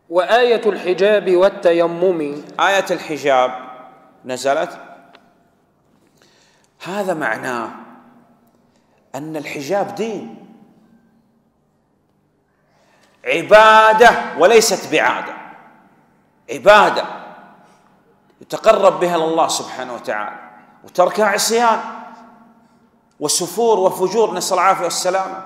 وآية الحجاب والتيمم. آية الحجاب نزلت، هذا معناه أن الحجاب دين، عبادة وليست بعادة، عبادة يتقرب بها الله سبحانه وتعالى، وتركها عصيان وسفور وفجور، نسأل العافية والسلامة.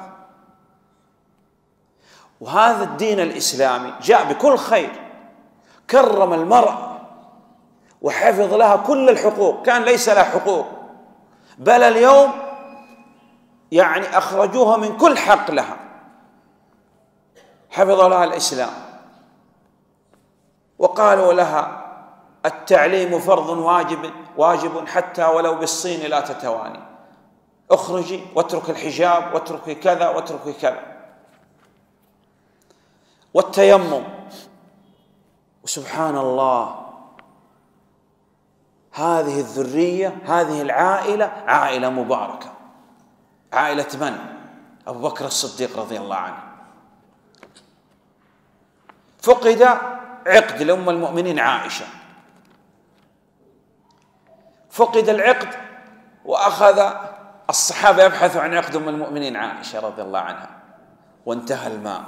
وهذا الدين الإسلامي جاء بكل خير، كرم المرأة وحفظ لها كل الحقوق، كان ليس لها حقوق، بل اليوم يعني أخرجوها من كل حق لها، حفظ لها الإسلام، وقالوا لها التعليم فرض واجب حتى ولو بالصين لا تتواني، اخرجي واترك الحجاب واتركي كذا واتركي كذا. والتيمم، وسبحان الله هذه الذرية، هذه العائلة عائلة مباركة، عائلة من؟ أبو بكر الصديق رضي الله عنه. فقد عقد لأم المؤمنين عائشة، فقد العقد وأخذ الصحابة يبحثوا عن عقد أم المؤمنين عائشة رضي الله عنها، وانتهى الماء،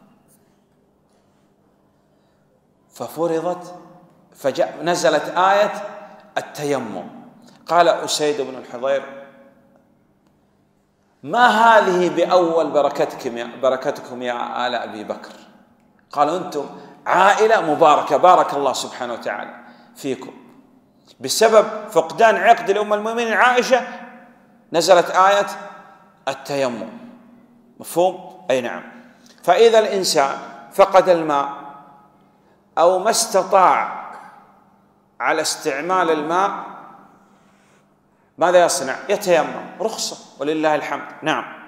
ففرضت نزلت آية التيمم. قال أسيد بن الحضير: ما هذه بأول بركتكم يا آل أبي بكر؟ قالوا: أنتم عائلة مباركة، بارك الله سبحانه وتعالى فيكم، بسبب فقدان عقد لأم المؤمنين عائشة نزلت آية التيمم. مفهوم؟ أي نعم. فإذا الإنسان فقد الماء أو ما استطاع على استعمال الماء، ماذا يصنع؟ يتيمم، رخصة ولله الحمد. نعم.